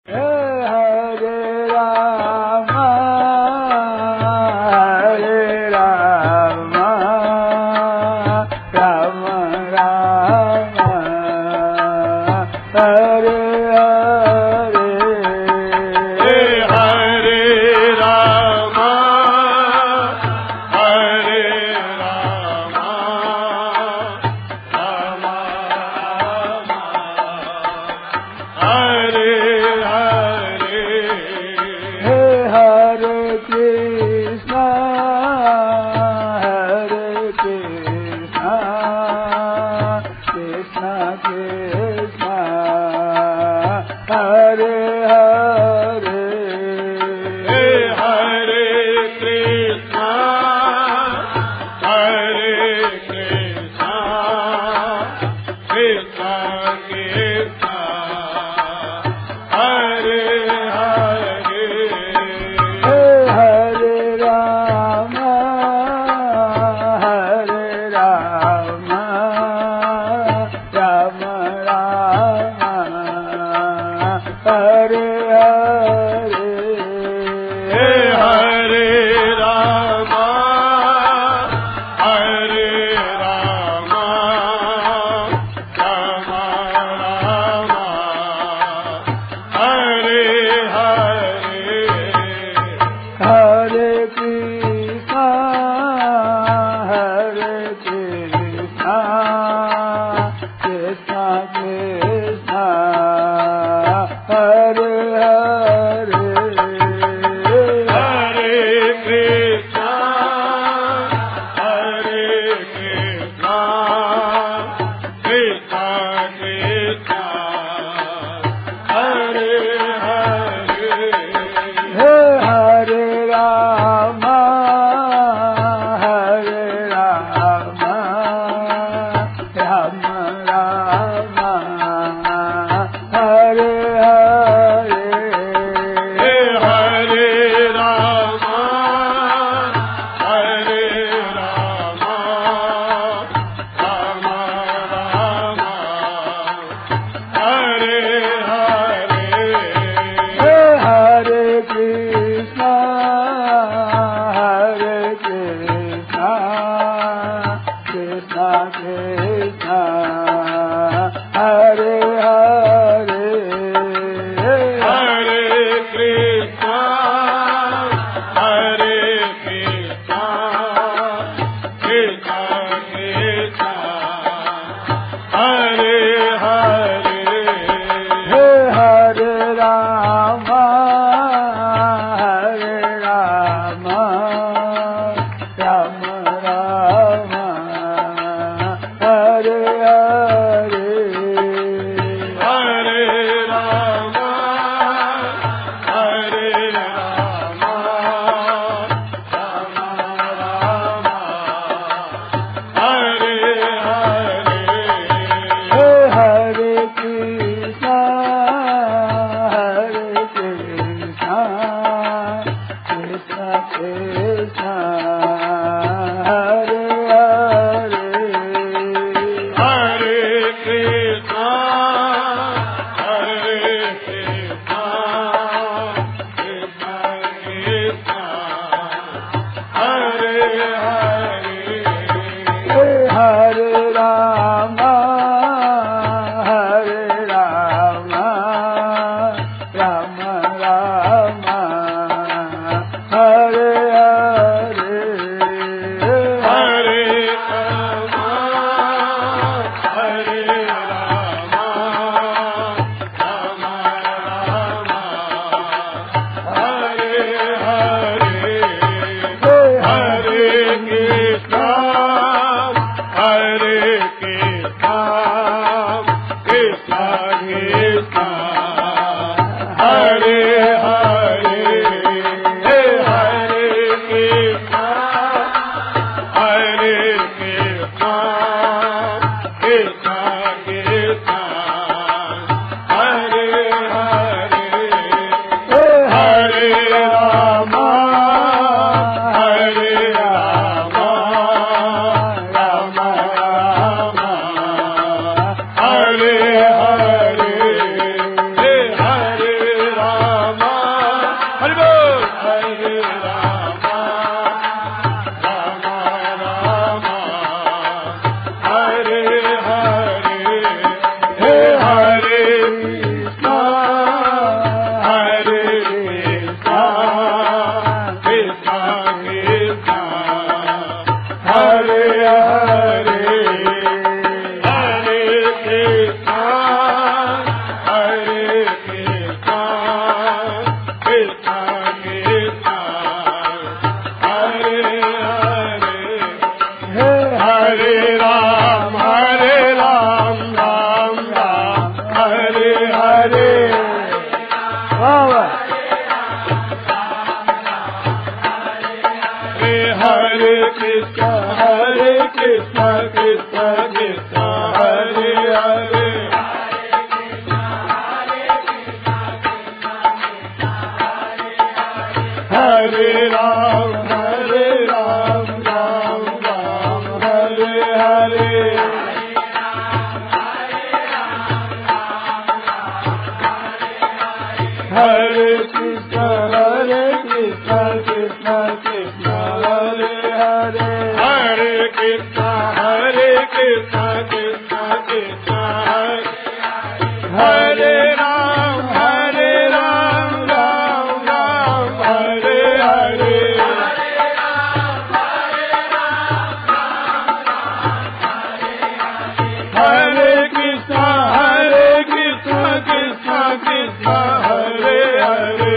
Hare Hare Ram, Ram Ram, Hare Hare. Hare Krishna, Krishna Krishna, Hare Hare. Hare Krishna, Krishna Krishna, Hare Ram, Ram Ram, Hare Hare. Hare Krishna, Krishna Krishna, Hare Hare.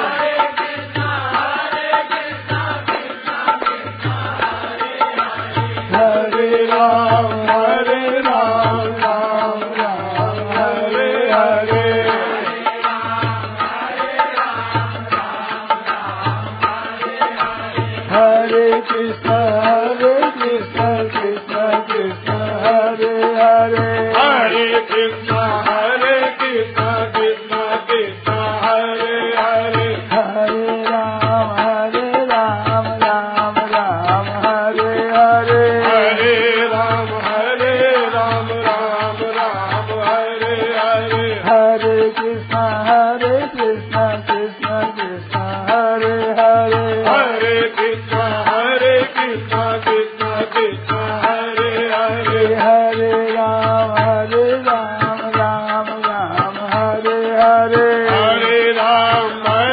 Hare Ram, Ram Ram, Hare Hare. Hare Krishna, Krishna Krishna, Hare Hare. Hare Krishna, Krishna Krishna, Hare Hare. Hare Ram, Ram Ram, Hare Hare. Hare Ram, Ram Hare Hare. Hare Krishna, Krishna Krishna, Hare Hare. Hare Krishna, Krishna Krishna, Hare Hare. Hare Ram, Ram Hare Hare. Hare Ram,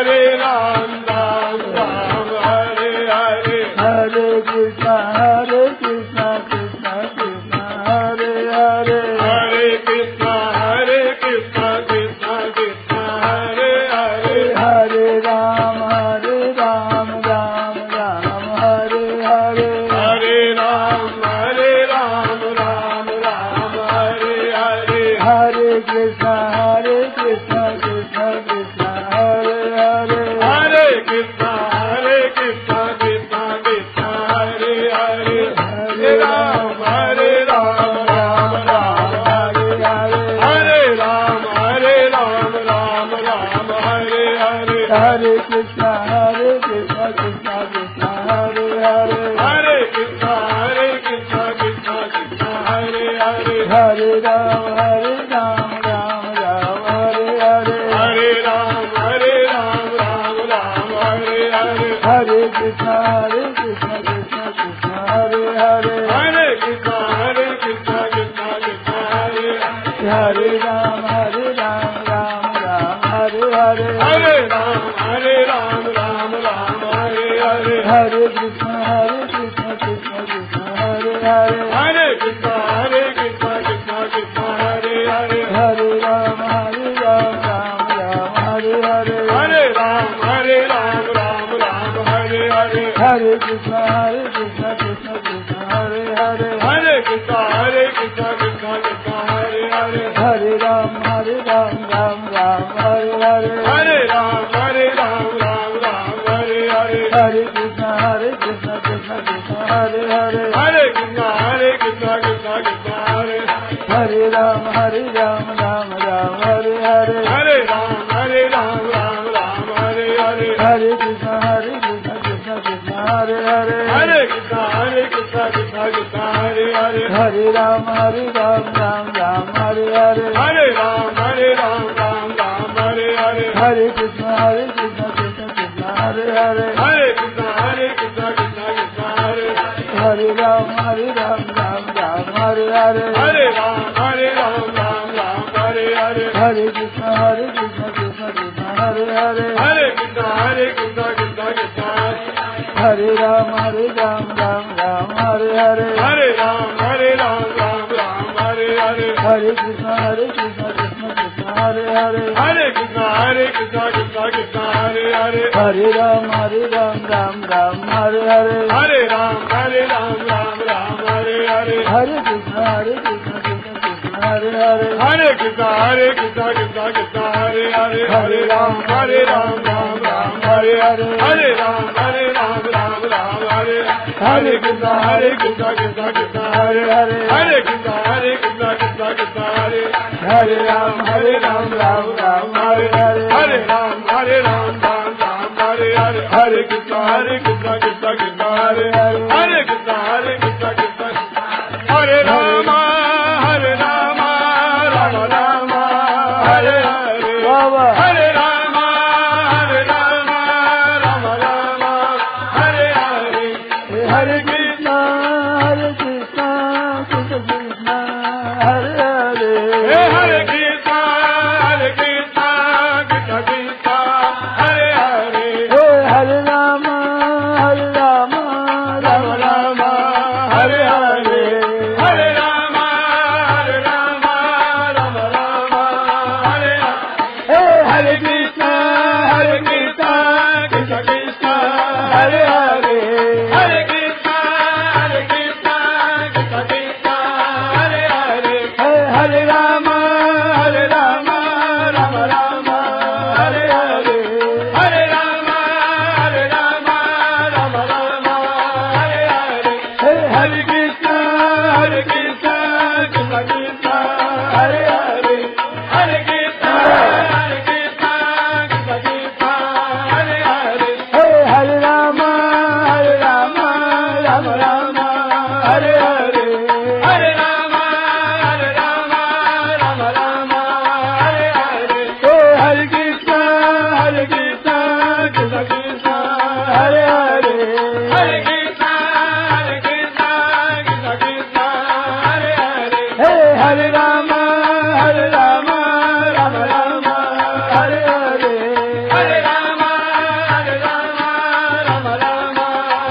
Ram Hare Hare. Hare Krishna, Krishna Krishna, Hare Hare. Hare Krishna, Krishna Krishna, Hare Hare. Hare Ram, Ram Hare Hare. Hare Ram, Ram Hare Hare. Hare Krishna, Krishna Krishna, Hare Hare. Hare Krishna, Krishna Krishna, Hare Hare. Hare Ram, Ram Hare Hare. Hare Ram, Ram Hare Hare. Hare Krishna, Krishna Krishna, Hare Hare. Hare Krishna, Krishna Krishna, Hare Hare. Hare Ram, Ram Hare Hare. Hare Ram, Ram Hare Hare. Hare Krishna, Krishna Krishna, Hare Hare. Hare Krishna, Krishna Krishna, Hare Hare. Hare Ram, Ram Hare Hare. Hare Ram, Ram Hare Hare. Hare Krishna, Krishna Krishna, Hare Hare. Hare Krishna, Krishna Krishna, Hare Hare. Hare Ram, Ram Hare Hare. Hare Ram, Ram Hare Hare. Hare Krishna, Krishna Krishna, Hare Hare. Hare Krishna, Krishna Krishna, Hare Hare. Hare Ram, Ram Hare Hare. Hare Ram, Ram Hare Hare. Hare Krishna, Krishna Krishna, Hare Hare. Hare Krishna, Krishna Krishna, Hare Hare. Hare Ram, Hare Ram Hare Hare. Hare Ram, Ram Hare Hare. Hare Krishna, Krishna Krishna, Hare Hare. Hare Krishna, Krishna Krishna, Hare Hare. Hare Ram, Ram Hare Hare. Hare Ram, Ram Hare Hare. Hare Krishna, Krishna Krishna, Hare Hare. Hare Krishna, Krishna Krishna, Hare Hare. Hare Ram, Ram Hare Hare. Hare Ram, Ram Hare Hare. Hare Krishna, Krishna Krishna, Hare Hare. Hare Krishna, Krishna Krishna, Hare Ram, Ram Hare Hare. Hare Ram, Ram Hare Hare. Hare Krishna, Krishna Krishna, Hare Hare. Hare Krishna, Krishna Krishna, Hare Hare. Hare Ram, Ram Hare Hare. Hare Ram, Ram Hare Hare. Hare Krishna, Krishna Krishna, Hare Hare. Hare Krishna, Krishna Krishna, Hare Hare. Hare Ram, Ram Hare Hare. Hare Ram, Ram Hare. Hare Krishna, Krishna Krishna, Hare Hare. Hare Krishna, Krishna Krishna, Hare Hare Ram, Ram Hare Hare. Hare Ram, Ram Hare Hare. Hare Krishna Hare Krishna Krishna Krishna Hare Hare Hare Krishna Hare Krishna Krishna Hare Rama Hare Rama Rama Rama Hare Hare Hare Rama Hare Rama Rama Rama Hare Hare Hare Krishna Krishna Krishna Hare Hare Hare Krishna Krishna Krishna Krishna Hare Hare Hare Rama Rama Rama Hare Hare Hare Rama Rama Rama Hare Hare Hare Krishna Krishna Krishna Hare Hare Hare Krishna Krishna Krishna Krishna Hare Hare Hare Rama Rama Rama Hare Hare Hare Rama Rama Rama Hare Hare Hare Krishna Krishna Krishna Krishna Hare Hare Hare Krishna Krishna Krishna Krishna Hare Hare Hare Rama Rama Rama Hare Hare Hare Rama Rama Rama Hare Hare Hare Krishna Krishna Krishna Krishna Hare Hare Hare Krishna Krishna Krishna Krishna Hare Hare Hare Rama Rama Rama Hare Hare Hare Rama Rama Rama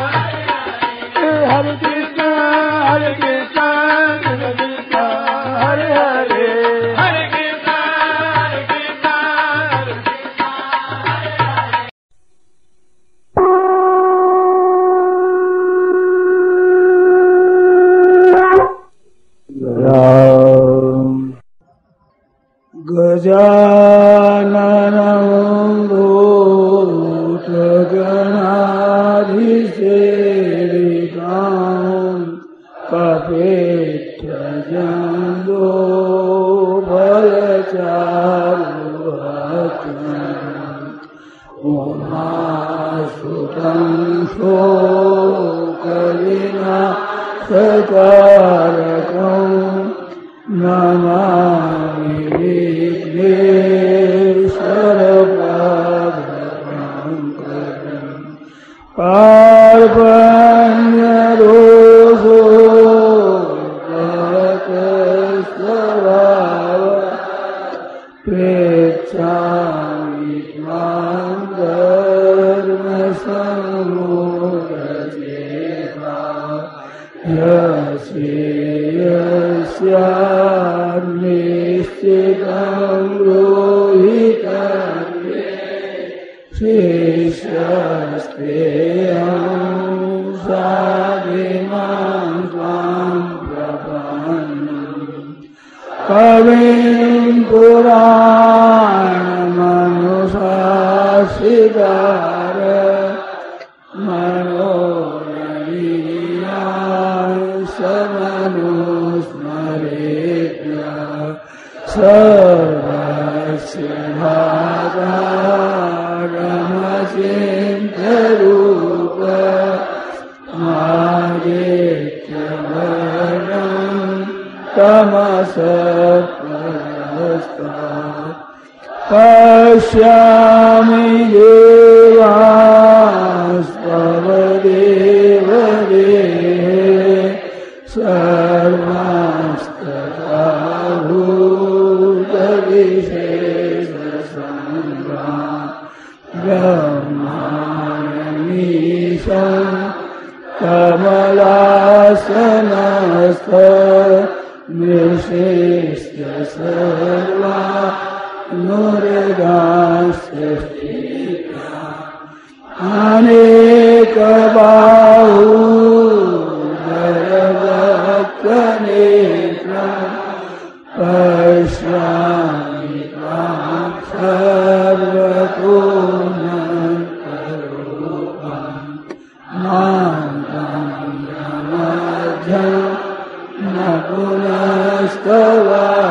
Hare Krishna Krishna Krishna Krishna Hare Hare Hare Krishna Krishna Gajananam Bhutaganaधिसेवितां Kapittajando Balacharuvatam Umasutam Shokalina Sakarakam Namami Vighneswarapadankaram Parvanyaroso Bhatasvara Prechami Tvam Dharma Samudacheta Yasyanischitam rohitam Shishasteyam sadimam tvam prapannam Kavim Puranamanusasidara Manoraniyam Samanusmaretya Sarvasya Bhagaramachintarupa Maditya Varnam Tamasapparasta Pashyami Devastavadevadehe Sarvastadabhutavisheshasambrah Brahmanamisham Kamalasana Nishishya sarva Nuridasya Aneka bahu Dharabhaktanetra Pashyami Tvam Sarvatunantarupam Mantam Brahmadhyam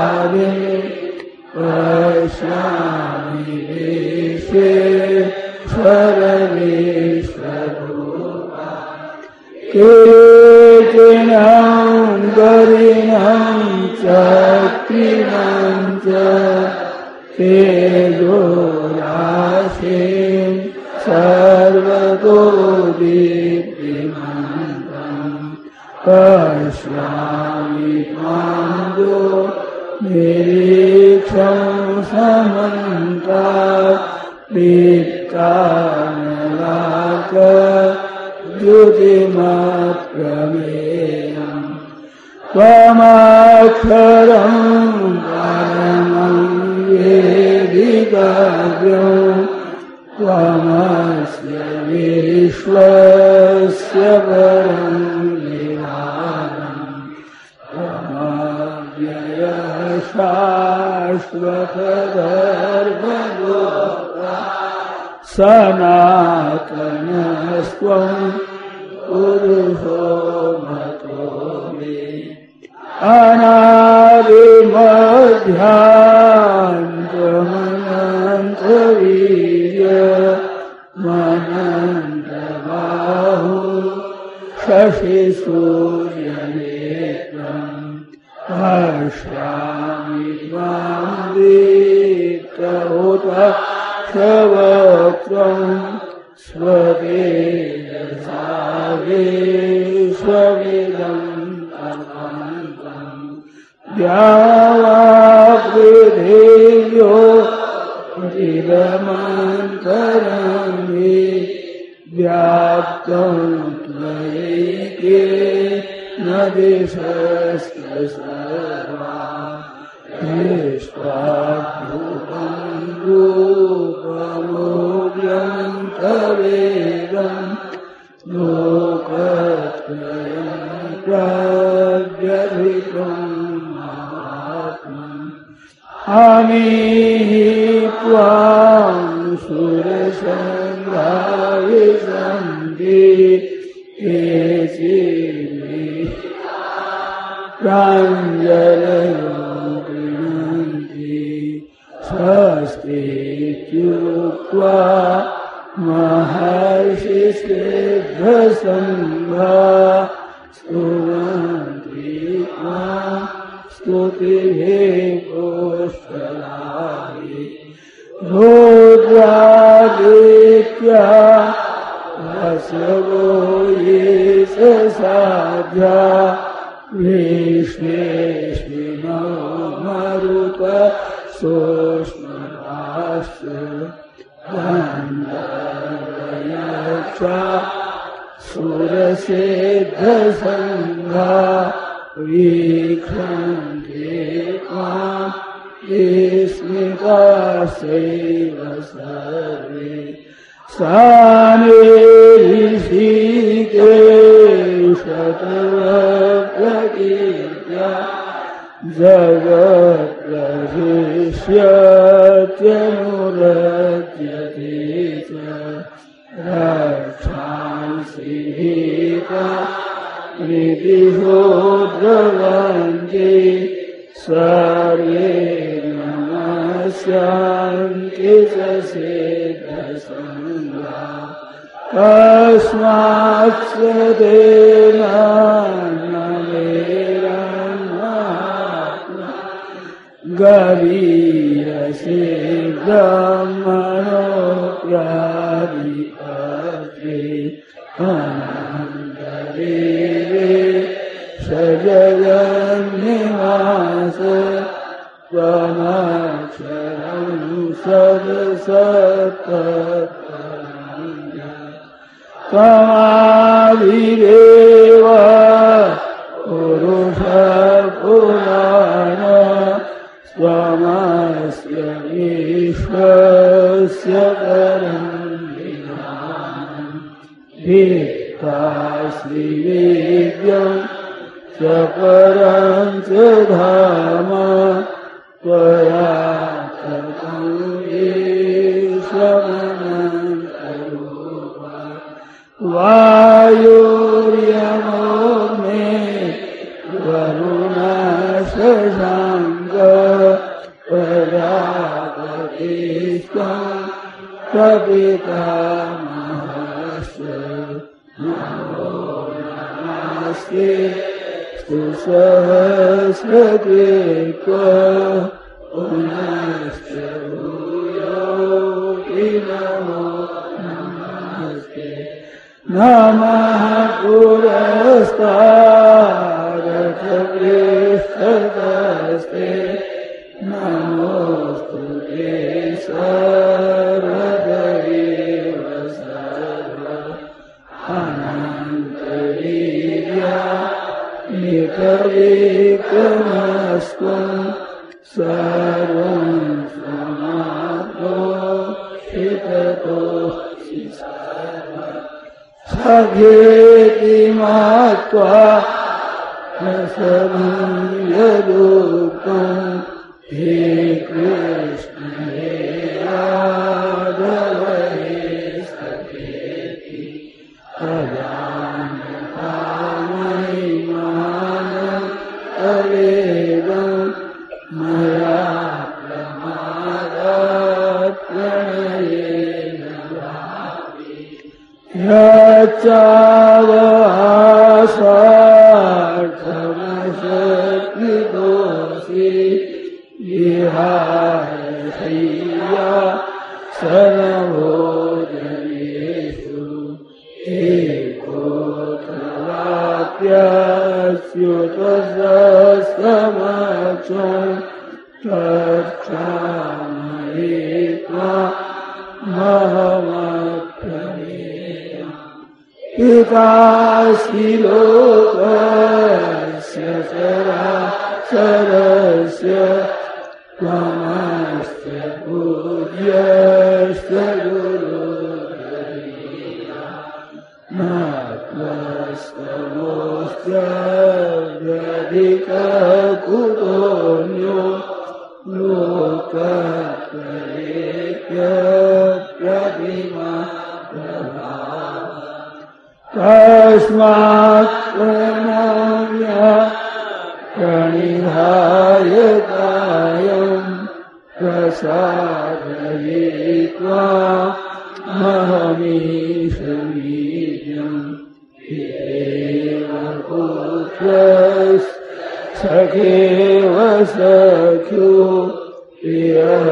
Napunasthavade Pashyami Deshe सर्वेश्वरूपा कीर्तिनं गरिणं चक्रिणं च तेजोराशिं सर्वतो दीप्तिमन्तं पश्यामि त्वां निरीक्षं समन्तात् दीप्तानलाकद्युतिमप्रमेयम् त्वमक्षरं परमं वेदितव्यं त्वमस्य विश्वस्य परं निधानम् त्वमव्ययः शाश्वतधर्मगोप्ता सनातनस्त्वं पुरुषो मतो मे अनादिमध्यान्तमनन्तवीर्यमनन्तबाहु शशिसूर्यनेत्रम् पश्यामि त्वां दीप्तहुतक्षवक्त्रं स्वतेजसा विश्वमिदम् द्यावापृथिव्यो चिदमन्तरं हि व्याप्तं त्वयैकेन दिशश्च सर्वा दृष्ट्वाद्भुतं रूपमोऽव्यं तवेदं लोकत्रयं प्रव्यथितम् अमीहि त्वां सुरसङ्घाविशन्ति केचिन्मे प्राञ्जलयो गृह्णन्ति स्वस्तीत्युक्त्वा महर्षिसिद्धसङ्घा स्तुवन्ति त्वां स्तुतिभिः पुष्कलानि रुद्रादित्या वसवो ये साध्या विश्वेश्विनो मरुत सोष्मराश्च गन्धर्वयक्षा सुरसिद्धसङ्घा वीक्षन्ते त्वां विस्मिताश्चैव सर्वे सानिऋषिकेशतवप्रकीर्त्या जगत्प्रशिष्यत्यनुरज्यते च रक्षांसि भीता प्रीतिशोद्रवन्ति सर्वे नमस्यान्ति च सिद्धसङ्घा तस्मात् तेन गरीयसे ब्रह्मणोऽप्यादिपत्रे अनन्तदेवे सजगन्निवास त्वमक्षरं सदसत्तत्परं त्वमादिदेव पुरुषपुराण त्वमस्य विश्वस्य परं निधानम् भित्ताश्रीवेद्यं च परं च धाम त्वया ततं ईश्वरमनन्तरूपा वायुर्यमोऽग्ने वरुणशशाङ्क प्रजापतिस्त्वं प्रपितामहस्य नमो नमस्ते सहस्रकृत्वा पुनश्च भूयोऽपि नमो नमस्ते नमः पुरस्तादथ पृष्ठतस्ते नमोऽस्तु ते सर्वदेव सर्व अनन्तवीर्या निकविक्रमस्त्वं सर्वं समाप्तोषिततोऽसि सखेति मत्वा रसनं यदुक्तं हे कृष्ण हे यादव हे सखेति अजानता महिमानं तवेदं मया प्रमादात् प्रणयेन यच्चावहासार्थमशक्तिदोषि विहारशय्या सर्वभोजनेषु एकोऽथवाप्यस्युतसमक्षं तत्क्षामये त्वामहमप्रमेयम् पितासि लोकस्य चराचरस्य त्वमस्य पूज्यस्य गुरुर्गरीया न त्वस्तमोऽस्त्यधिककुतोऽन्यो लोकत्रयेऽप्यप्रतिमा तस्मात् प्रणम्य प्रणिधाय कायं प्रसादयित्वा महमीशमीड्यं पितेव पुत्रस्सखेव सख्यो प्रियः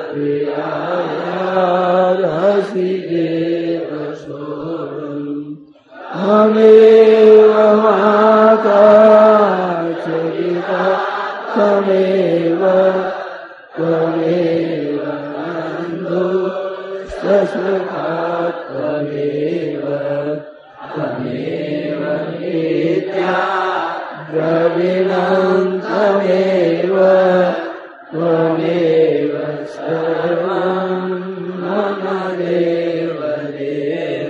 प्रियायार्हसि देव सोऽहम् त्वमेव माता च पिता त्वमेव बन्धुश्च त्वमेव नित्या द्रविणं त्वमेव सर्वं मम देव देव।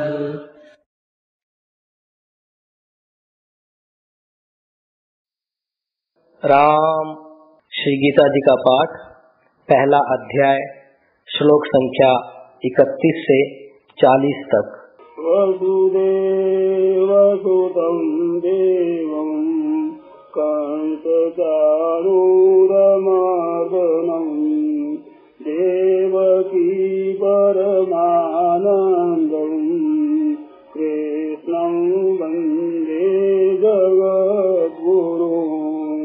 राम श्री गीता जी का पाठ, पहला अध्याय, श्लोक संख्या 31 से 40 तक। वसुदेवसुतं देवं कंसचाणूरमर्दनं देवकी परमानन्दं कृष्णं वन्दे जगद्गुरुम्।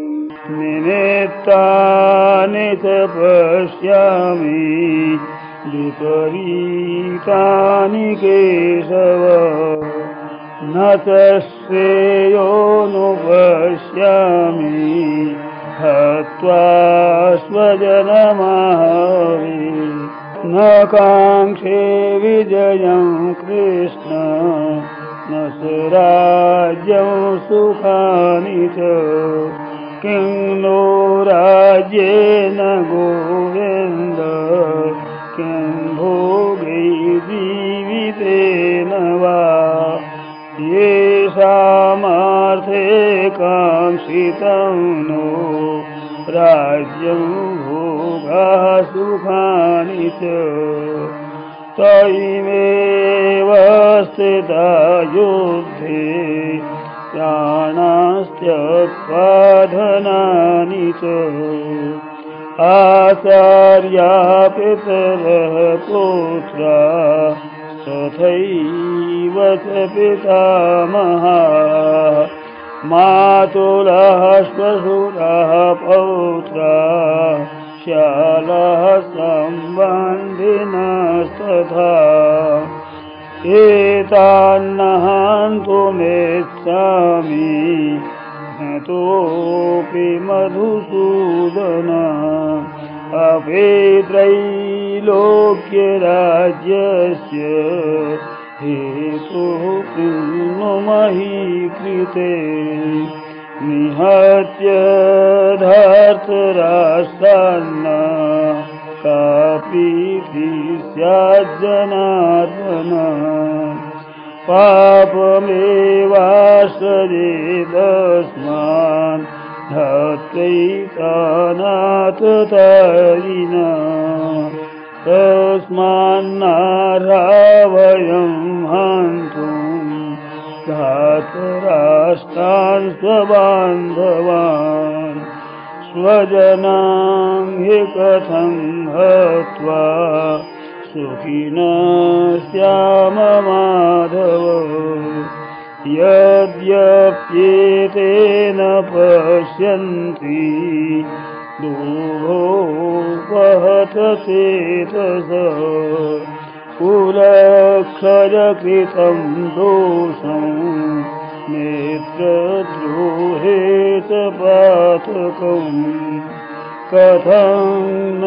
निमित्तानि च पश्यामि विपरीतानि केशव न च श्रेयोऽनुपश्यामि हत्वा स्वजनमाहवे न काङ्क्षे विजयं कृष्ण न च राज्यं सुखानि च किं नो राज्येन गोविन्द किं भोगे जीवितेन वा येषामर्थे काङ्क्षितं नो राज्यं भोगः सुखानि च तैमेव स्थिता युद्धे प्राणास्त्यक्त्वा धनानि च आचार्या पितरः पुत्र पौत्रा तथैव च पितामहः मातुलः श्वशुरः पौत्रा श्यालः सम्बन्धिनस्तथा एतान्नहन्तुमिच्छामि हतोऽपि मधुसूदन अपि त्रैलोक्यराज्यस्य हेतुः किन्नु मही कृते निहत्य धर्तराष्ट्रान्न कापि स्याज्जनार्दन पापमेवाश्रयेदस्मान् हत्यैतानाथतारिणा तस्मान्नार्हा वयं हन्तुं धातराष्ट्रान् स्वबान्धवान् स्वजनां हि कथं हत्वा सुखिनः स्याम माधव यद्यप्येतेन पश्यन्ति दुःखोपहत चेतसः कुलक्षयकृतं दोषं नेत्रद्रोहे च पातकम् कथं न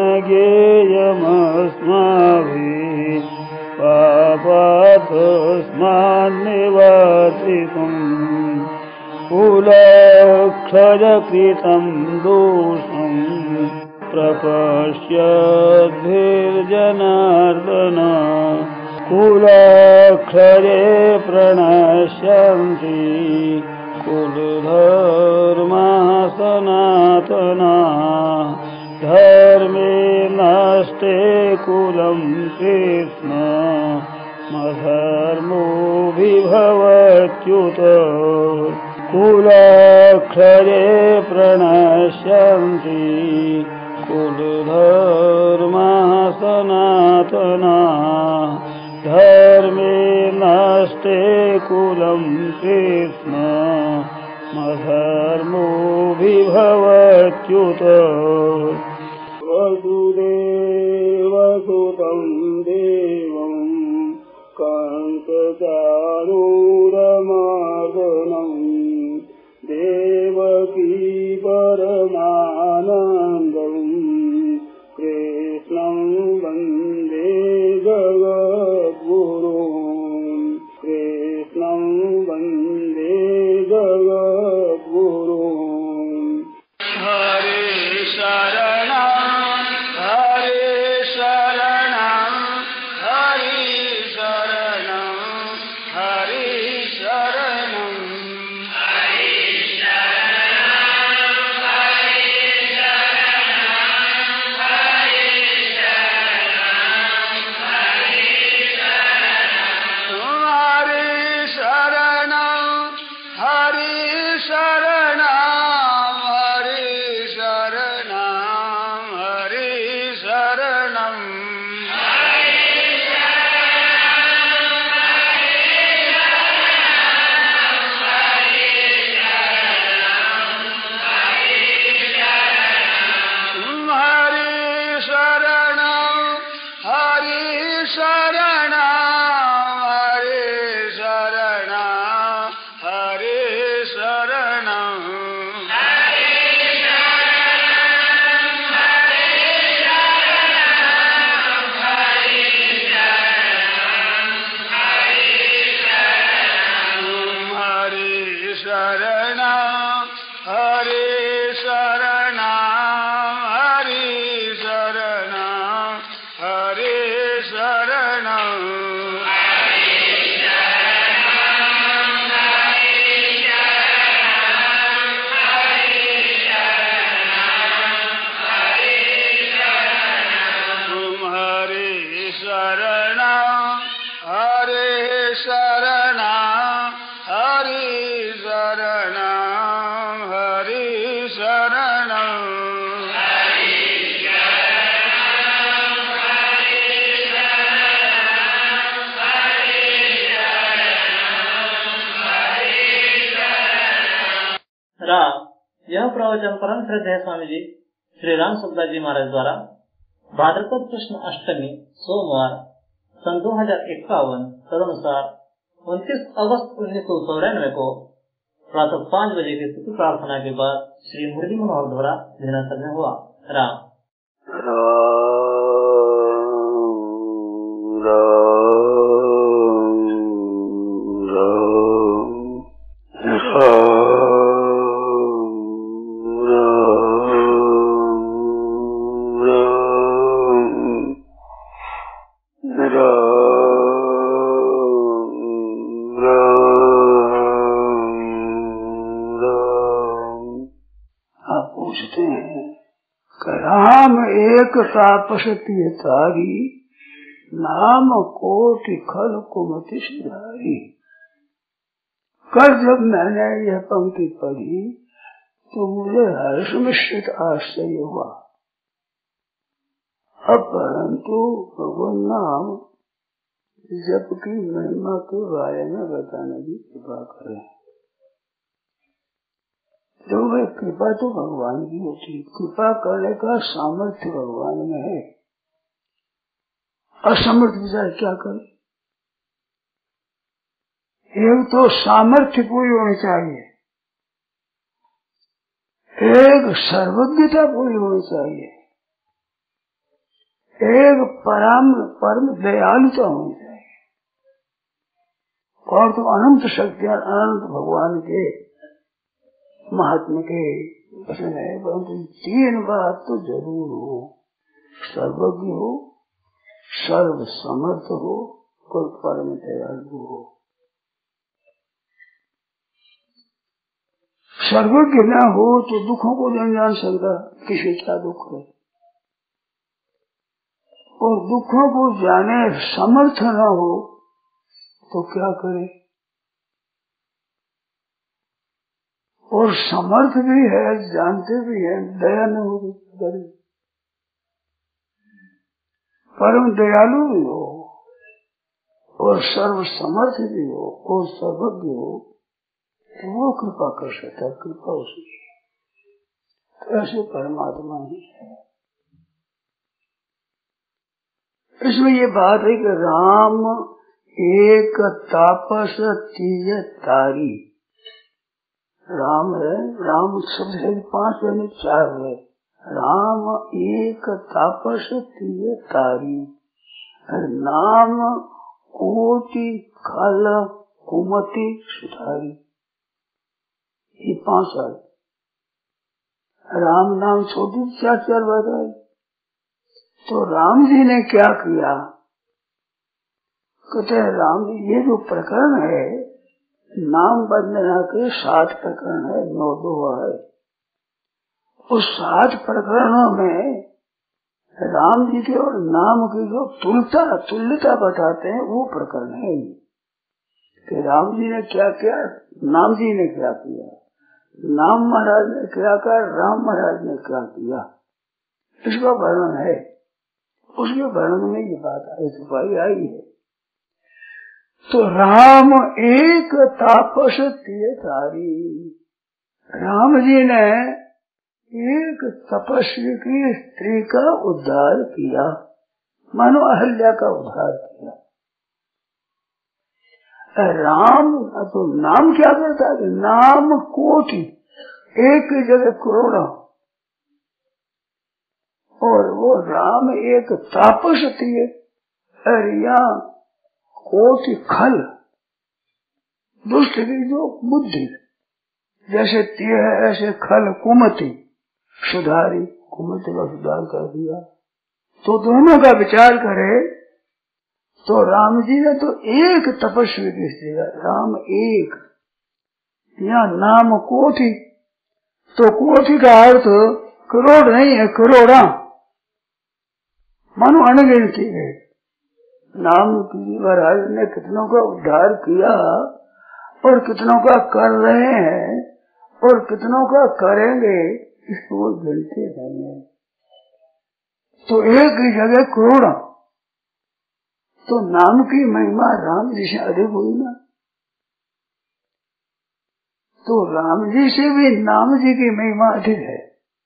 ज्ञेयमस्माभिः पापात्स्मान्निवासितुम् कुलक्षयकृतं दोषं प्रपश्यद्भिर्जनार्दन कुलक्षये प्रणश्यन्ति कुलधर्मः सनातनः धर्मे नष्टे कुलं कृष्ण मधर्मो विभवत्युत कुलक्षये प्रणश्यन्ति कुलधर्मः सनातनः धर्मे नष्टे कुलं कृष्ण मधर्मो विभवत्युत वसुदेवसुतं देवं कंसचारूरमर्दनं देवकी परमानन्दं कृष्णं वन्दे जगद्गुरुं कृष्णं वन्दे जगद्गुरुं हरे शरणं हरे शरणं हरे शरणं हरे राम। यह प्रवचन परम श्रद्धेय स्वामी जी श्री राम सुखदास जी महाराज द्वारा भाद्रपद कृष्ण अष्टमी सोमवार सन 2051 तदनुसार 29 अगस्त 1994 को प्रातः 5 बजे की स्तुति प्रार्थना के बाद श्री मुरली मनोहर द्वारा ध्यानासन में हुआ। राम एक तापसती तारी नाम कोटि खल कुमति सुधारी। कल जब मैंने यह पंक्ति पढ़ी तो मुझे हर्ष मिश्रित आश्चर्य हुआ। अब परंतु भगवान नाम जप की महिमा के बारे में बताने की कृपा करें। जो वे कृपा तो भगवान की होती, कृपा करने का सामर्थ्य भगवान में है। असमर्थ विचार क्या करे? एक तो सामर्थ्य पूरी होनी चाहिए, एक सर्वज्ञता पूरी होनी चाहिए, एक परम दयालुता होनी चाहिए, और तो अनंत शक्तियां अनंत भगवान के महात्मा के वचन है। परंतु 3 बात तो जरूर हो, सर्वज्ञ हो, सर्व समर्थ हो और परम दयालु हो। सर्वज्ञ न हो तो दुखों को नहीं जान सकता किसी क्या दुख है, और दुखों को जाने समर्थ न हो तो क्या करे। और समर्थ भी है, जानते भी है, दया न हो करे। परम दयालु भी हो और सर्व समर्थ भी हो और सर्वज्ञ हो तो वो कृपा कर सकता है, कृपा उसकी। तो ऐसे परमात्मा ही है। इसमें ये बात है कि राम एक तापस तीय तारी। राम है, राम शब्द है 5 यानी 4 है। राम एक तापस तीय तारी, नाम कोटि खल कुमति सुधारी। ये 5 है। राम नाम छोटी 4 बात है। तो राम जी ने क्या किया? कहते हैं राम ये जो प्रकरण है नाम वंदना के 7 प्रकरण है, 9 दोहा है। उस 7 प्रकरणों में राम जी के और नाम की जो तुल्यता बताते हैं वो प्रकरण है कि राम जी ने क्या किया, नाम जी ने क्या किया, नाम महाराज ने क्या किया, राम महाराज ने क्या किया, इसका वर्णन है। उसके वर्णन में ये बात छुपाई आई है। तो राम एक तापस तीय तारी, राम जी ने एक तपस्वी की स्त्री का उद्धार किया, मानो अहल्या का उद्धार किया। राम तो नाम क्या करता है? नाम कोटि, एक की जगह करोड़ों। और वो राम एक तापस तीय, अरिया कोटि खल, दुष्ट की जो बुद्धि जैसे तीय है ऐसे खल कुमति सुधारी, कुमति का सुधार कर दिया। तो दोनों का विचार करे तो राम जी ने तो एक तपस्वी की स्त्री, राम एक, यहाँ नाम कोटि, तो कोटि का अर्थ करोड़ नहीं है, करोड़ा, मानो अनगिनती है। नाम की महाराज ने कितनों का उद्धार किया और कितनों का कर रहे हैं और कितनों का करेंगे, इसको वो गिनते नहीं है। तो एक ही जगह करोड़, तो नाम की महिमा राम जी से अधिक हुई ना। तो राम जी से भी नाम जी की महिमा अधिक है।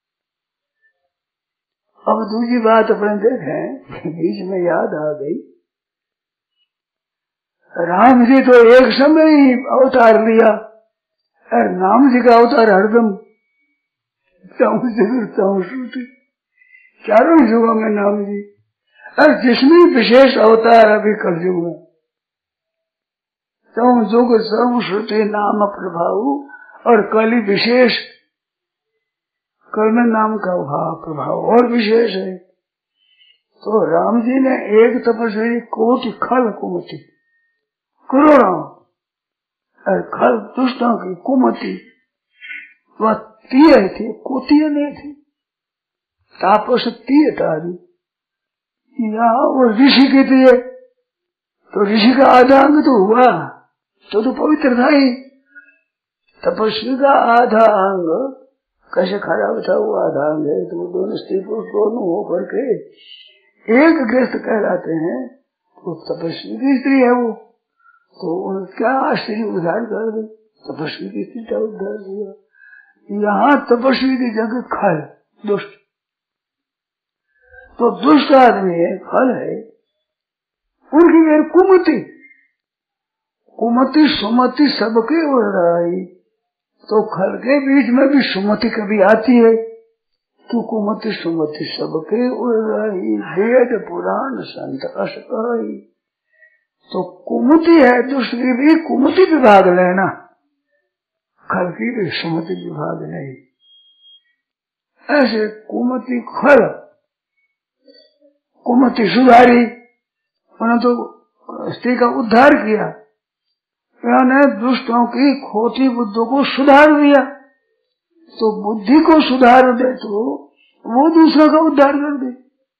अब दूसरी बात अपने देखें, बीच में याद आ गई, राम जी तो एक समय ही अवतार लिया, और नाम जी का अवतार हरदम श्रुति चारों युगों में नाम जी, और जिसमें विशेष अवतार अभी कलयुग में युग सर्व श्रुति नाम प्रभाव, और कली विशेष कल में नाम का प्रभाव और विशेष है। तो राम जी ने एक तपस्वी कोटि खल कुमति करोड़ों और खल दुष्टों की कुमति वह तीय थी, कोटिय नहीं थी, तापस तीय तारी। यहाँ वो ऋषि की थी, तो ऋषि का आधा अंग तो हुआ तो पवित्र था ही। तपस्वी का आधा अंग कैसे खराब था, वो आधा अंग है, तो दोनों स्त्री पुरुष दोनों होकर के एक ग्रस्त कहलाते हैं। तो तपस्वी की स्त्री है वो, तो उनका स्त्री उद्धार कर दे, तपस्वी की स्त्री का उद्धार दिया। यहाँ तपस्वी की जगह खल दुष्ट, तो दुष्ट आदमी है, खल है, उनकी फिर कुमति, कुमति सुमति सबके उड़ रही। तो खल के बीच में भी सुमति कभी आती है, तो कुमति सुमति सबके उड़ रही, वेद पुराण संत अस कही। तो कुमति है दुष्ट की भी कुमति विभाग लेना, खल की भी सुमति विभाग नहीं। ऐसे कुमति खल, कुमति सुधारी, उन्होंने तो स्त्री का उद्धार किया, यानी दुष्टों की खोटी बुद्धि को सुधार दिया। तो बुद्धि को सुधार दे तो वो दूसरा का उद्धार कर दे।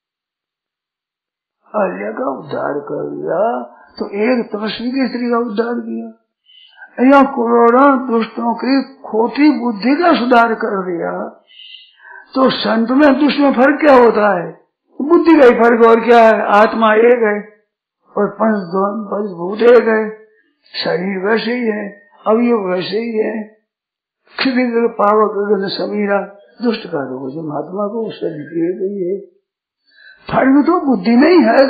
अल्लाह का उद्धार कर दिया तो एक तपस्वी की स्त्री का उद्धार किया। या करोड़ों दुष्टों की खोटी बुद्धि का सुधार कर दिया। तो संत में दुष्ट में फर्क क्या होता है? बुद्धि का ही फर्क, और क्या है? आत्मा एक है और पंचभूत एक है, शरीर वैसे ही है, अवयव वैसे ही है, क्षितिज पावक गगन समीरा। दुष्ट का रोग महात्मा को शरीर दिए गई है, फर्क तो बुद्धि नहीं है।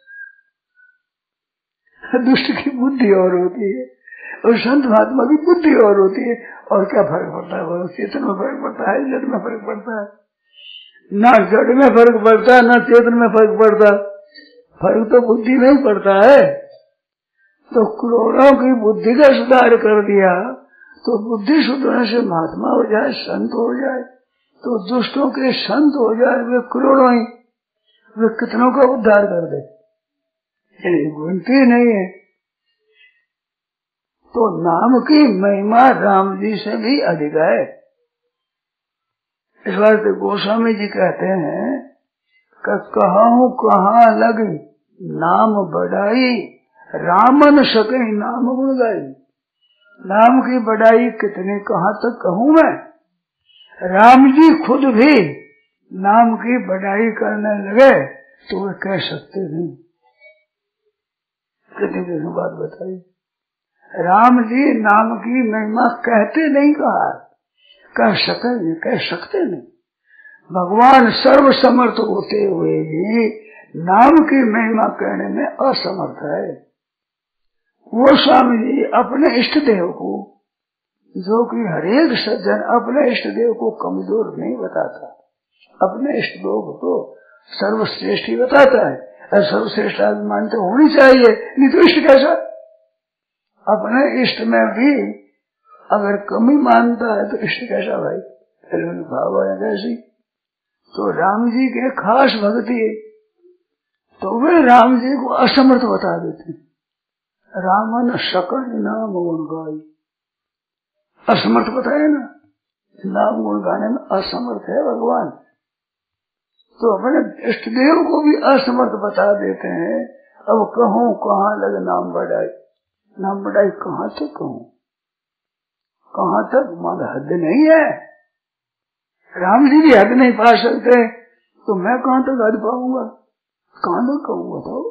दुष्ट की बुद्धि और होती है और संत महात्मा की बुद्धि और होती है। और क्या फर्क पड़ता है? चेतन में फर्क पड़ता है, जड़ में फर्क पड़ता है? ना जड़ में फर्क पड़ता है, ना चेतन में फर्क पड़ता। फर्क तो बुद्धि में ही पड़ता है। तो करोड़ों की बुद्धि का सुधार कर दिया, तो बुद्धि सुधरने से महात्मा हो जाए, संत हो जाए। तो दुष्टों के संत हो जाए वे करोड़ों ही, वे कितनों का उद्धार कर दे, गिनती नहीं है। तो नाम की महिमा राम जी से भी अधिक है। इस बात पे गोस्वामी जी कहते हैं कि कहूँ कहाँ लगी नाम बढ़ाई, रामन सके नाम गुण गाई। नाम की बढ़ाई कितने कहाँ तक कहूँ मैं? राम जी खुद भी नाम की बढ़ाई करने लगे तो वे कह सकते नहीं। कितनी बात बताई, राम जी नाम की महिमा कहते नहीं, कह सकते नहीं। भगवान सर्व समर्थ होते हुए भी नाम की महिमा कहने में असमर्थ है। वो स्वामी जी अपने इष्ट देव को, जो कि हरेक सज्जन अपने इष्ट देव को कमजोर नहीं बताता, अपने इष्ट देव को तो सर्वश्रेष्ठ ही बताता है। और सर्वश्रेष्ठ मानते होनी चाहिए, नहीं तो इष्ट कैसा? अपने इष्ट में भी अगर कमी मानता है तो इष्ट कैसा भाई? भाव है कैसी? तो राम जी के खास भक्ति है, तो वे राम जी को असमर्थ बता देते। रामन सकल नाम गुण गाई, असमर्थ बताए ना, नाम गुण गाने में असमर्थ है भगवान। तो अपने इष्ट देव को भी असमर्थ बता देते हैं। अब कहूँ कहाँ लगे नाम बढ़ाई, नाम बढ़ाई कहाँ तक कहूँ, कहाँ तक? मान हद नहीं है। राम जी भी हद नहीं पा सकते, तो मैं कहाँ तक हद पाऊंगा? कहाँ तक कहूँगा? तो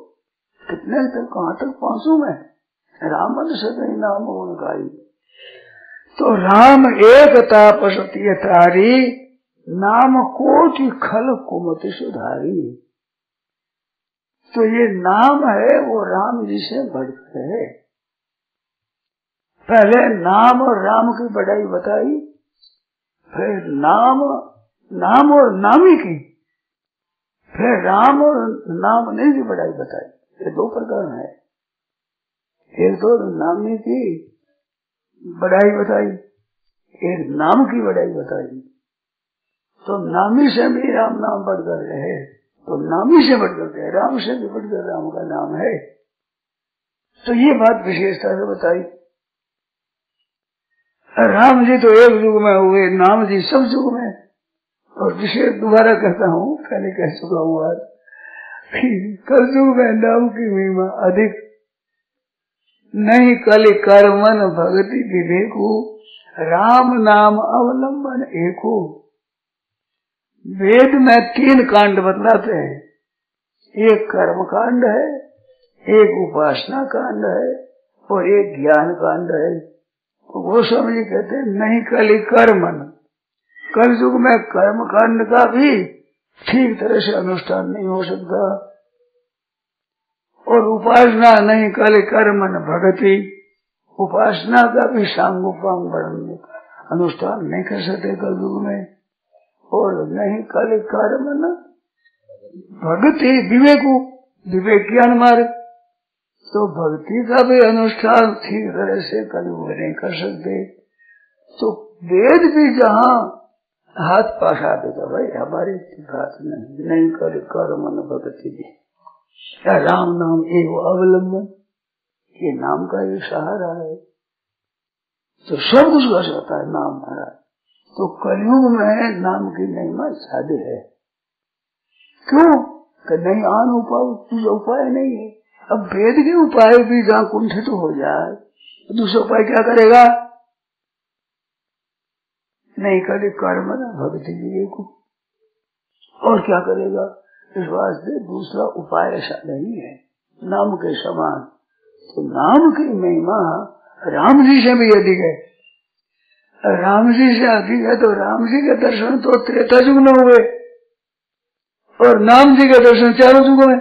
कितने तक, कहाँ तक पहुँचू मैं? रामन से नाम गुण गाई। तो राम एक तापस तीर्थारी, नाम कोटि खल कुमति सुधारी। तो ये नाम है वो राम जी से बढ़कर है। पहले नाम और राम की बढ़ाई बताई, फिर नाम और नामी की, फिर राम और नाम नहीं की बढ़ाई बताई। ये दो प्रकार है। एक तो नामी की बढ़ाई बताई, एक नाम की बढ़ाई बताई। तो नामी से भी राम नाम बढ़कर रहे, तो नामी से बढ़कर गए, राम से भी बढ़कर राम का नाम है। तो ये बात विशेषता से बताई। राम जी तो एक युग में हुए, नाम जी सब युग में। और विशेष दोबारा कहता हूँ, पहले कह चुका हूँ आज, कल युग में नाम की महिमा अधिक नहीं, कलि कर्मन भक्ति विवेकु, राम नाम अवलंबन एको। वेद में 3 कांड बतलाते हैं, एक कर्म कांड है, एक उपासना कांड है और एक ज्ञान कांड है। तो गोस्वामी जी कहते हैं नहीं कलि कर्मन, कल युग में कर्म कांड का भी ठीक तरह से अनुष्ठान नहीं हो सकता, और उपासना नहीं कलि कर्मन भक्ति, उपासना का भी सांगोपांग बढ़ाने अनुष्ठान नहीं कर सकते कल युग में। और नहीं कलि कर्मन भक्ति विवेकु, विवेक ज्ञान मार्ग, तो भक्ति का भी अनुष्ठान ठीक तरह से कल युग नहीं कर सकते। तो वेद भी जहाँ हाथ पासा देगा, भाई हमारी बात नहीं कलि कर्मन भक्ति भी, या राम नाम एवं अवलंबन, ये नाम का ही सहारा है। तो सब कुछ कर सकता है नाम महाराज। तो कलयुग में नाम की महिमा ज्यादा है। क्यों? कि नहीं आन उपाय नहीं है। अब वेद के उपाय भी जहाँ कुंठित हो जाए तो दूसरा उपाय क्या करेगा? नहीं कभी कर्म न भक्ति विवेक, और क्या करेगा? इस वास्ते दूसरा उपाय ऐसा नहीं है नाम के समान। तो नाम की महिमा राम जी से भी अधिक है। राम जी से अधिक है तो राम जी के दर्शन तो त्रेता युग में हुए, और नाम जी के दर्शन चारों युगों में।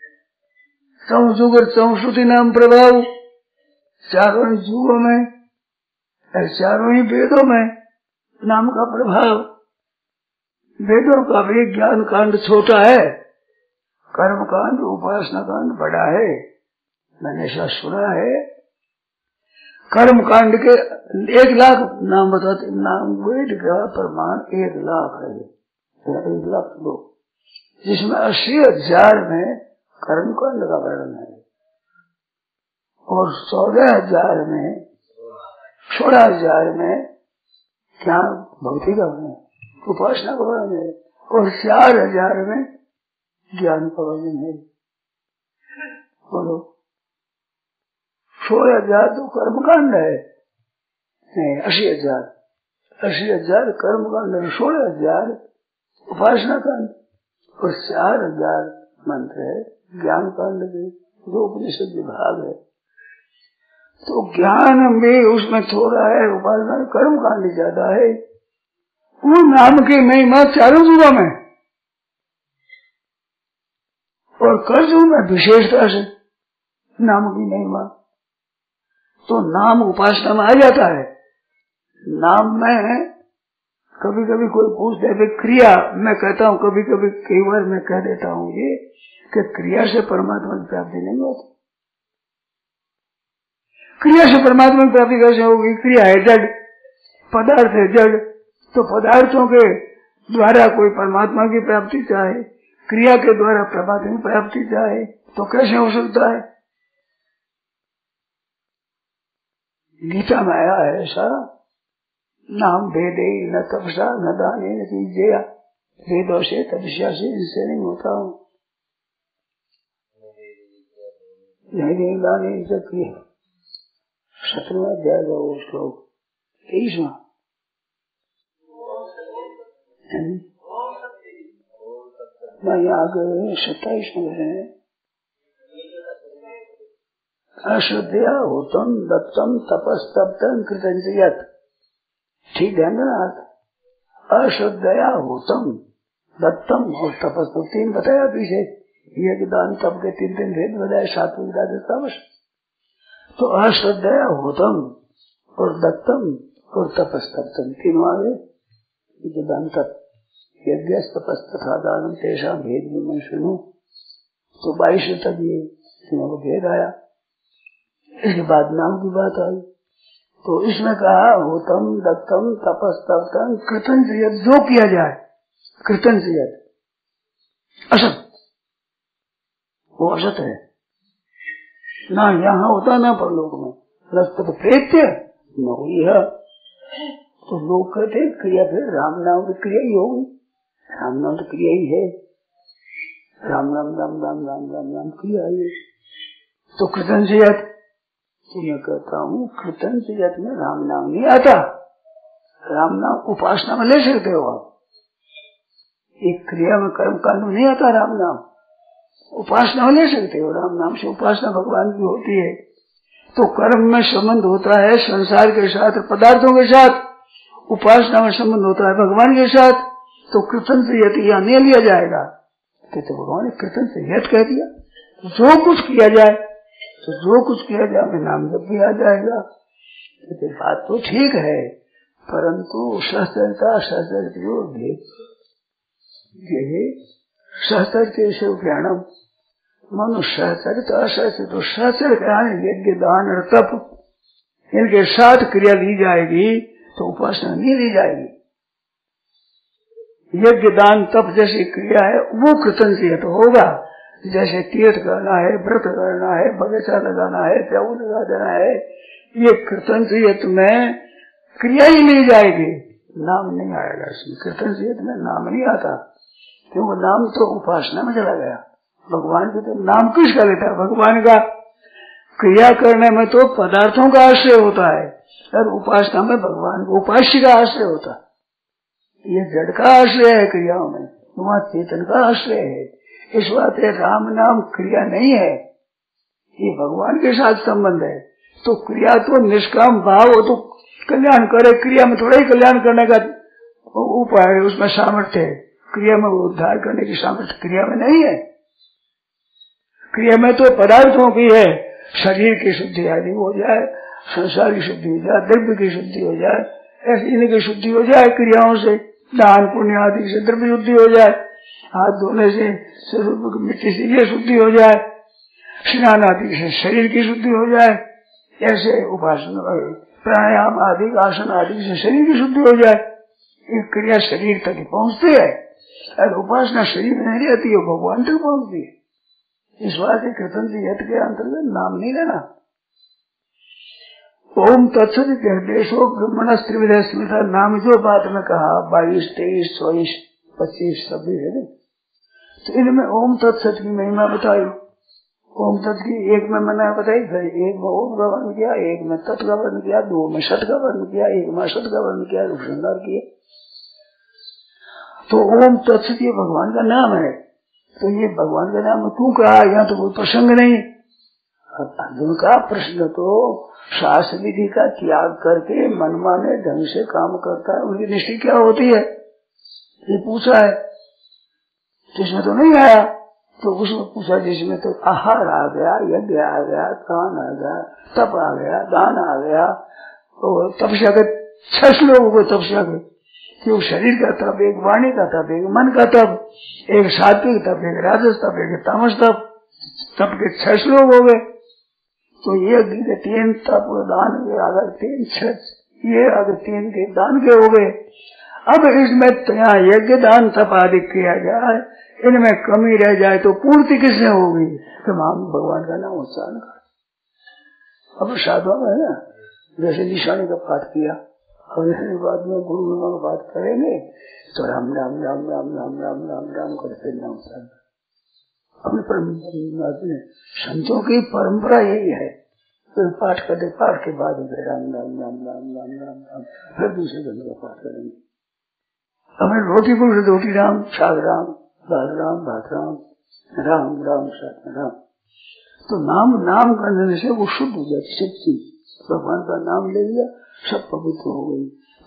चौश्रुति नाम प्रभाव चारों युगों में, चारों ही वेदों में नाम का प्रभाव। वेदों का भी ज्ञान कांड छोटा है, कर्म कांड उपासना कांड बड़ा है। मैंने ऐसा सुना है, कर्म कांड के 1 लाख नाम बताते, नाम वेद का प्रमाण 1 लाख है, 1 लाख लोग, जिसमें 80,000 में कर्म कांड का वर्णन है, और 16,000 में ज्ञान भक्ति का वर्णन, उपासना का वर्णन है, और 4,000 में ज्ञान का वर्णन है। बोलो 16,000 तो कर्मकांड है, नहीं 80,000 कर्मकांड है, 16,000 उपासना कांड, और 4,000 मंत्र है ज्ञान कांड के, जो उपनिषद विभाग है। तो ज्ञान में उसमें थोड़ा है, उपासना कर्म कांड ज्यादा है। वो नाम की महिमा चारों युगों में, और कलयुग में विशेषता से नाम की महिमा। तो नाम उपासना में आ जाता है। नाम में कभी कभी कोई पूछते है क्रिया, मैं कहता हूँ कभी कभी कई बार मैं कह देता हूँ ये कि क्रिया से परमात्मा की प्राप्ति नहीं होती। क्रिया से परमात्मा की प्राप्ति कैसे होगी? क्रिया है जड़, पदार्थ है जड़, तो पदार्थों के द्वारा कोई परमात्मा की प्राप्ति चाहे, क्रिया के द्वारा परमात्मा की प्राप्ति चाहे, तो कैसे हो सकता है? गीता में आया है ऐसा, नाम भेदे न तपसा न दाने न कीजिए, वेदों से तपस्या से इनसे नहीं होता हूँ, नहीं दाने क्रिया। 17वां अध्याय का वो श्लोक 23वां, आगे 27 में है, अश्रद्धया होतम दत्तम तपस्तप्तम कृतंजयत ठीक ध्यान देना। अश्रद्धया होतम दत्तम और तपस्तु, 3 बताया पीछे, यज्ञ दान तप के 3 भेद बताए, सात्विक राजस तामस। तो अश्रद्धया होतम और दत्तम और तपस्तप्तम, 3 आगे यज्ञ दान तप, यज्ञ तपस तथा दानम तेषा भेद में सुनो। तो 22 तक ये तीनों को भेद आया। इसके बाद नाम की बात आई, तो इसमें कहा होतम दत्तम तपस्तप्तम कृतन से यद, जो किया जाए कृतन से यद, असत, वो असत है ना, यहाँ होता ना परलोक में। रस्त तो प्रेत्य न हुई है। तो लोग कहते क्रिया, फिर राम नाम की क्रिया ही होगी, राम नाम तो क्रिया ही है, राम राम राम राम राम राम राम क्रिया है। तो कृतन से यद, तो मैं कहता हूँ कृतन से यद में राम नाम नहीं आता। राम नाम उपासना में ले सकते हो आप, एक क्रिया में कर्म कांड में नहीं आता राम नाम, उपासना में ले सकते हो। राम नाम से उपासना भगवान की होती है। तो कर्म में संबंध होता है संसार के साथ, पदार्थों के साथ, उपासना में संबंध होता है भगवान के साथ। तो कृतन से यद यहाँ नहीं लिया जाएगा। तो भगवान ने कृतन से यद कह दिया, जो कुछ किया जाए, तो जो कुछ किया जाए नाम जब भी आ जाएगा। तो बात तो ठीक है, परंतु सहचरता सहचर की ओर भेद, सहचर्य से ज्ञानम, मानो सहचरित असहचरित, तो सहचर क्या है, यज्ञ दान और तप, इनके साथ क्रिया ली जाएगी तो उपासना नहीं ली जाएगी। यज्ञ दान तप जैसी क्रिया है वो कृतन से तो होगा। जैसे तीर्थ करना है, व्रत करना है, बगीचा लगाना है, प्याऊ लगा देना है, ये कृतन से में क्रिया ही ली जाएगी, नाम नहीं आएगा इसमें। कृतन से में नाम नहीं आता, क्योंकि नाम तो उपासना में चला गया। भगवान के तो नाम किसका लेता है, भगवान का। क्रिया करने में तो पदार्थों का आश्रय होता है, और उपासना में भगवान को उपास्य का आश्रय होता है। ये जड़ का आश्रय है क्रियाओं में, वहाँ चेतन का आश्रय है। इस बात है राम नाम क्रिया नहीं है, ये भगवान के साथ संबंध है। तो क्रिया तो निष्काम भाव हो तो कल्याण करे, क्रिया में थोड़ा ही कल्याण करने का उपाय है, उसमें सामर्थ्य है। क्रिया में उद्धार करने की सामर्थ्य क्रिया में नहीं है। क्रिया में तो पदार्थों की है, शरीर की शुद्धि आदि हो जाए, संसार की शुद्धि हो जाए, द्रव्य की शुद्धि हो जाए, ऐसी इनकी शुद्धि हो जाए क्रियाओं से, दान पुण्य आदि से द्रव्य शुद्धि हो जाए, हाथ धोने से स्वरूप की मिट्टी से ये शुद्धि हो जाए, स्नान आदि से शरीर की शुद्धि हो जाए, ऐसे उपासना प्राणायाम आदि आसन आदि से शरीर की शुद्धि हो जाए। ये क्रिया शरीर तक पहुँचती है, और उपासना शरीर में नहीं रहती है, भगवान तक पहुँचती है। इस बात के कृतन से यद के अंतर्गत नाम नहीं लेना। ओम तत्सत निर्देशो ब्रह्मण त्रिविध स्मृता, नाम जो बात में कहा 22, 23, 24, 25 सभी है, तो इनमें ओम तत्सत की महिमा बताई। ओम तत्त की एक में मैंने बताई, एक में ओम का वर्ण किया, एक में तत् का वर्ण किया, 2 में सत का वर्ण किया, 1 में असत का वर्ण किया, उपसंहार किया। तो ओम तत्सत ये भगवान का नाम है। तो ये भगवान का नाम क्यों कहा, यहाँ तो कोई प्रसंग नहीं। अर्जुन का प्रश्न तो शास्त्र विधि का त्याग करके मनमाने ढंग से काम करता है, उनकी निष्ठा क्या होती है, ये पूछा है। तो इसमें तो नहीं आया, तो उसमें पूछा जिसमें तो आहार आ गया, यज्ञ आ गया, दान आ गया, तप आ गया, दान आ गया, और तपस्या के 6 श्लोकों को तपस्या के, क्यों शरीर का तप, एक वाणी का तप, एक मन का तप, एक सात्विक तप, एक राजस तप, एक तामस तप, तप के 6 श्लोक हो गए। तो ये 3 तप दान के अगर 3 6 ये अगर 3 के दान के हो गए। अब इसमें तो यहाँ यज्ञ दान तप आदि किया जाए, इनमें कमी रह जाए तो पूर्ति किसने होगी, तो हम भगवान का नाम उच्चारण कर। अब साधुओं में है ना, जैसे निशानी का पाठ किया, और इसके बाद में गुरु महिमा का पाठ करेंगे तो राम राम राम राम राम राम राम राम करते नाम उच्चारण। अपने संतों की परंपरा यही है, फिर पाठ करते, पाठ के बाद राम राम राम राम राम राम राम, फिर दूसरे दिन का पाठ करेंगे। हमें रोटी को रोटी राम, साग राम, दाल राम, भात राम, राम राम साथ राम। तो नाम नाम करने से वो शुद्ध हो जाती सब चीज। भगवान का नाम ले लिया, सब पवित्र हो गई।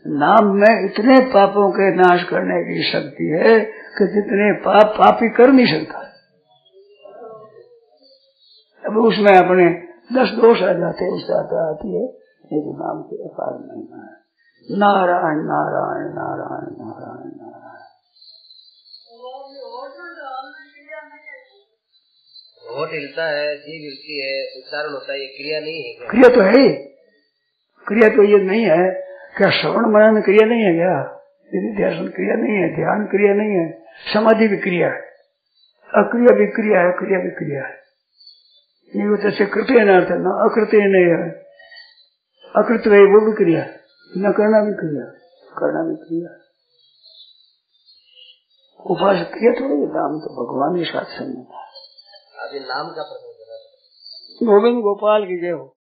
नाम में इतने पापों के नाश करने की शक्ति है कि जितने पाप पापी कर नहीं सकता। अब उसमें अपने 10 दोष आ जाते हैं, उससे आती है एक नाम की अपार महिमा है। नारायण नारायण नारायण नारायण नारायण। होठ हिलता है, जीभ हिलती है, उच्चारण होता है, ये क्रिया नहीं है क्या? क्रिया तो है ही। क्रिया तो ये नहीं है क्या? श्रवण मनन क्रिया नहीं है क्या? ध्यान क्रिया नहीं है, ध्यान क्रिया नहीं है, समाधि भी क्रिया है, अक्रिया भी क्रिया है, क्रिया भी क्रिया है। ये जैसे कृत्य न अर्थ न अकृत्य नहीं है, अकृत है वो भी क्रिया, न करना भी क्रिया, करना भी क्रिया। उपास क्रिया थोड़ी, नाम तो भगवान के साथ संग। अभी नाम का प्रबोधन। गोविंद गोपाल की जय हो।